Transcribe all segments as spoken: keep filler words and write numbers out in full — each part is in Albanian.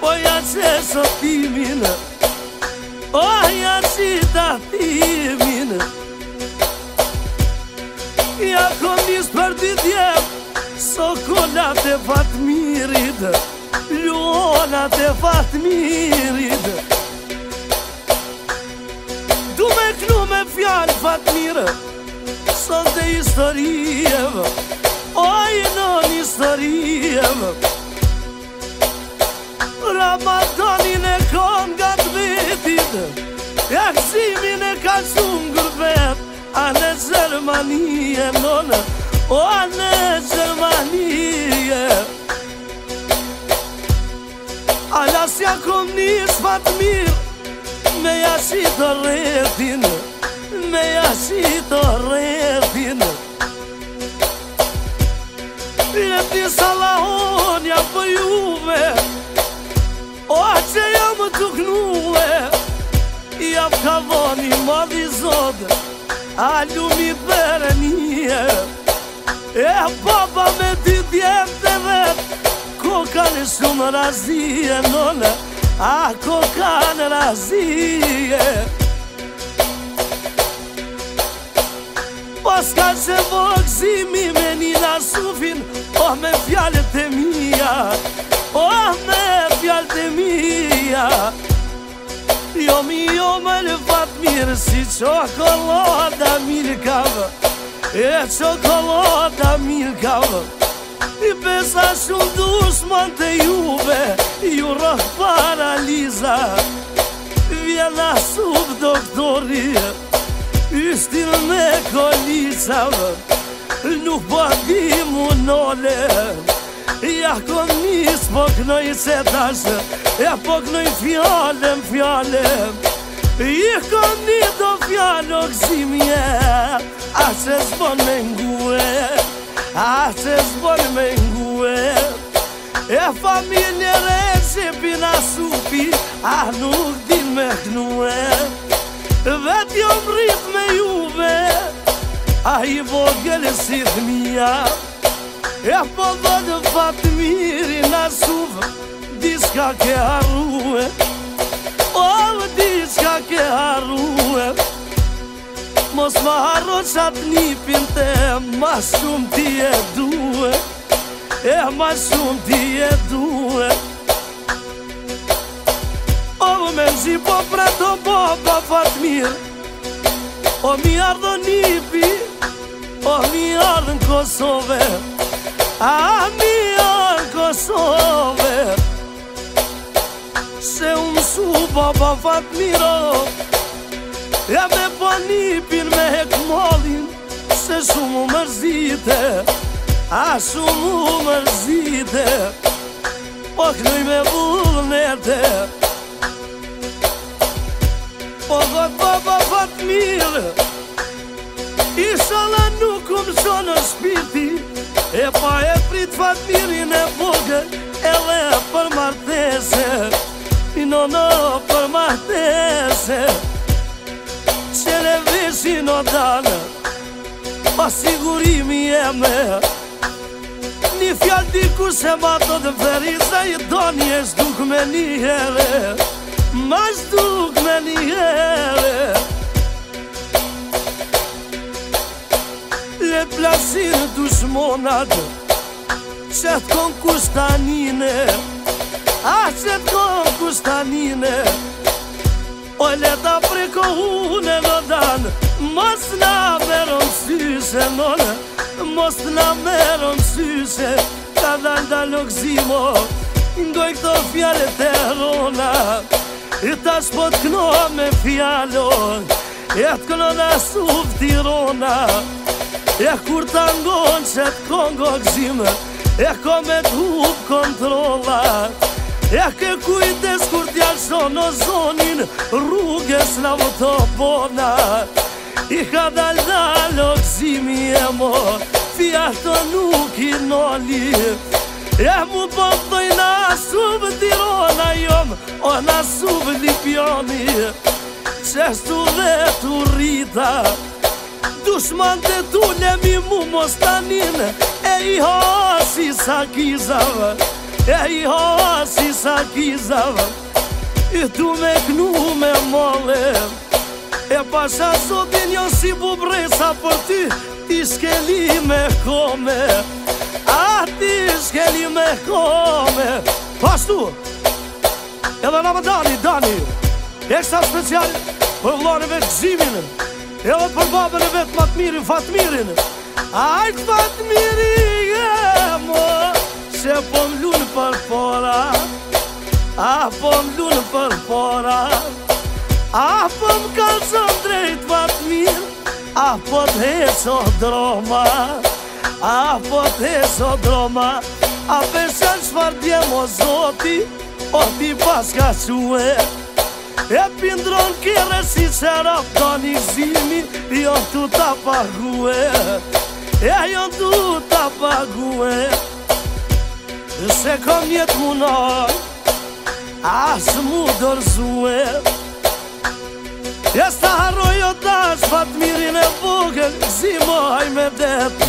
ja që shotimin, oh ja që tahtimin. Ja kom nis për dy djem, sokolat e Fatmirit, luonat e Fatmirit. Du me knu me fjallë Fatmirë, son të historieve, oj non historieve. Ramadanin e kon nga të vetit, ja gëzimin e ka shumë gërbet, a në Gjermanie nonë, o a në Gjermanie. Alas ja kom nis Fatmir, me jashi të rrethin, me jashi të rrethin. Jeti salahon ja për juve, o që jam të knue, jam ka voni madhi zod, a lumi bere nije. E baba me dy djemë të vet, ko kanë shumë razije none, a ko kanë razije. Paska që vogzimi me Nina Sufin, oh me fjallet e mija, oh me fjallet e mija. Jo mi jo me lë Fatmirë, si qokolada milkavë, e qokolada milkavë. I besa shumë dushman të juve, ju rëh paraliza. Vjena sub doktori, yshtin me kolicavë, nuk po di mu nole. Ja kom nis po knoj që tashë, ja po knoj fjallem, fjallem. I kom një do fjallë o gëzimje, a që zbon me ngue, a që zbon me ngue. E familje re që pina supi, a nuk din me knue. Vet jo mrit me juve, a i vogel si thmija. E po dhënë Fatmiri na suvë, diska ke harrue, o diska ke harrue. Mos ma harro qatë nipin te, ma shumë ti e due, e ma shumë ti e due. O me nxi po preto baba Fatmir, o mi ardhë nipi, o mi ardhë në Kosove, a mi ardhë në Kosove. Se unë su baba Fatmiro, ja me po nipin me hekmollin, se shumë u mërzite, a shumë u mërzite. Po knoj me vullnete, po vët baba Fatmir, ishala nuk um shonë në shpirti, e pa e prit Fatmirin e vogël, edhe për martese, i nono për martese. Qene veshin o dane, pa sigurimi e me, një fjall diku se ma do të veriza, i do një shduk me një here, ma shduk me një here. Le plasinë dushmonat, qëtë kon kushtanine, a qëtë kon kushtanine. O leta prekohune në danë, mos na merën syse none, mos na merën syse. Ka dal dal o gzimo, ndoj këto fjallet e rona, i tash po t'kno me fjallon, e t'kno në suf tirona. E kur t'angon që t'kongo gzime, e ko me t'hup kontrola. E ke kujtes kur t'jalshon o zonin, rrugës la më të bona. I ka dal dal o gzimi e mo, fjallto nuk i noli. E mu po t'doj na sub tirona jom, o na sub lipjoni. Qeshtu dhe t'u rrita, dushman të tulemi mu mos tanin, e i hasi sa kizave, E i hasi sa kizave I tu me knu me mole E pasha zotin jo si bubresa për ty Ti shkeli me kome A ti shkeli me kome Pashtu Edhe në më Dani, Dani Ekstra special për vlone vetë Gzimin Edhe për babën e vetë Matmirin, Fatmirin Ajt Fatmiri e mo Se po m'lunë për pora A po m'lunë për pora A po m'kalzon drejt Fatmir A po t'heso droma A po t'heso droma A peshen shfar djem o zoti O ti pas ka quhe E pindron kire si që rap do një zimi Jo tu ta pague E jo tu ta pague Se kom jet munoj As mu dorzue Jes ta harroj o tash Fatmirin e vogël Zimoj me det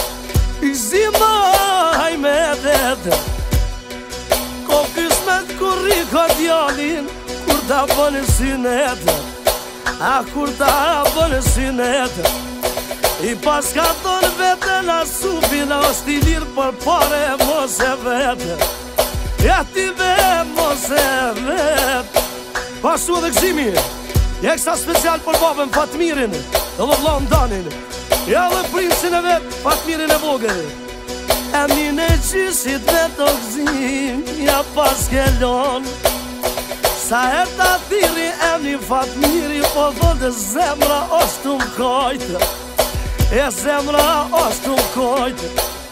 Zimoj me det Ko kismet kur riko djalin Kur ta bënë synet A kur ta bënë synet I pas ka thonë vetën A supin a është i lirë për pare mos e vetë Ja ti ve mos e vetë Pashtu dhe Gzimi Ekstra special për babën Fatmirin Dhe dhe vlam Danin Ja dhe princin e vetë Fatmirin e vogël E mine qyshit me të Gzim Ja pas kellon Sa her ta thiri emni Fatmiri Po dhëndë zemra është të mkojtë E zemra është të mkojtë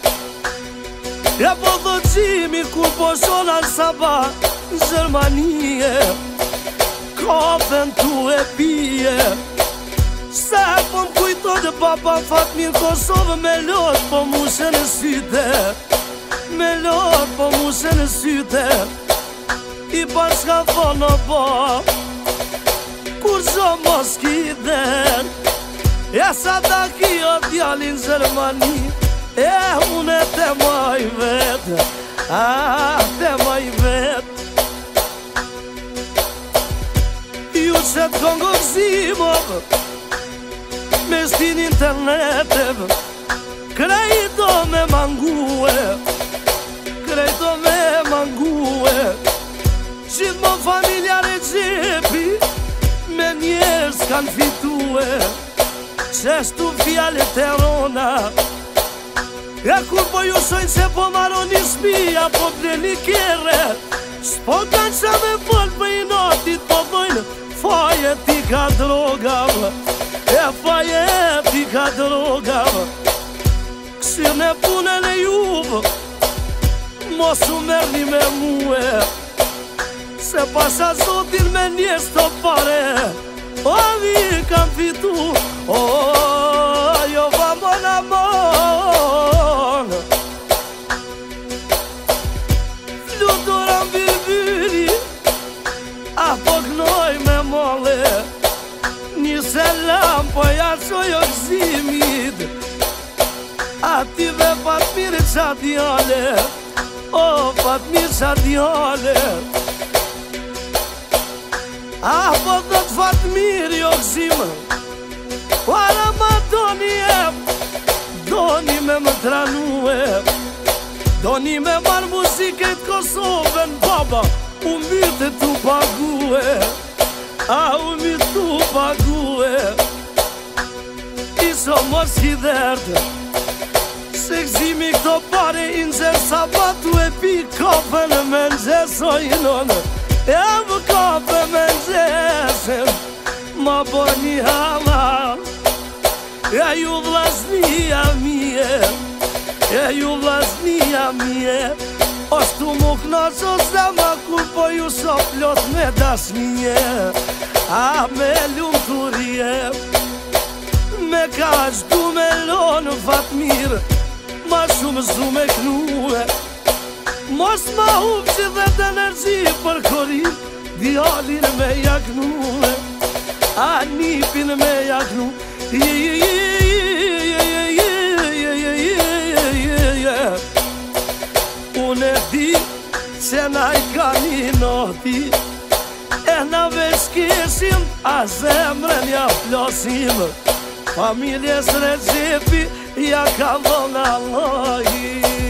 E po dhe Gjimi kur po shona në Sabah Gjermanie Kafen tu e pije Se po m'kujto dhe papa Fatmir Kosovë Me lot po mushe në syte Me lot po mushe në syte I bashka thonë po Kur zho mos ki den E sa ta ki o djallin Gjermani E une te maj vet Ah, te maj vet Ju që t'kongo Gzimov Me stin internetev Krejto me mangue Krejto me mangue Gjithë më familjare gjepi Me njerës kanë fitue Qeshtu fjallet e rona E kur po ju shojnë se po maroni shpia Po bleni kere S'po kanë qa me fol për i natit Po dojnë faje ti ka drogav E faje ti ka drogav Këshirë në punën e juv Mos u merni me muë Se pasha zotin me njerës të pare O vi kam fitu O jo vamon amon Fluturam birbiri Apo gnoj me mole Një selam po jashoj o Gzimit Ati dhe Fatmir qa djale O Fatmir qa djale Apo dhe të Fatmir jo Gzim Para ma doni e Doni me më tranue Doni me marë muziket Kosovën baba U myte tu pague A u myte tu pague Iso mos hiderte Se Gzimi këto pare i nxer Sabatu e pi kafe në me nxesojnë E më kafe me nxesem Ma bo një hala E ju vlasnia mije E ju vlasnia mije Oshtu mu knaqo zema Kur po ju so plot me dashnie A me lumë turie Me ka qdu me lonë Fatmir Ma shumë zdu me knue Mos ma hup që dhe të energji për korin Djallin me jaknue A nipin me jaknu Unë e di noti e na veshkesim a zemrën ja flosim familjes Recepi ja ka dhona Allahi.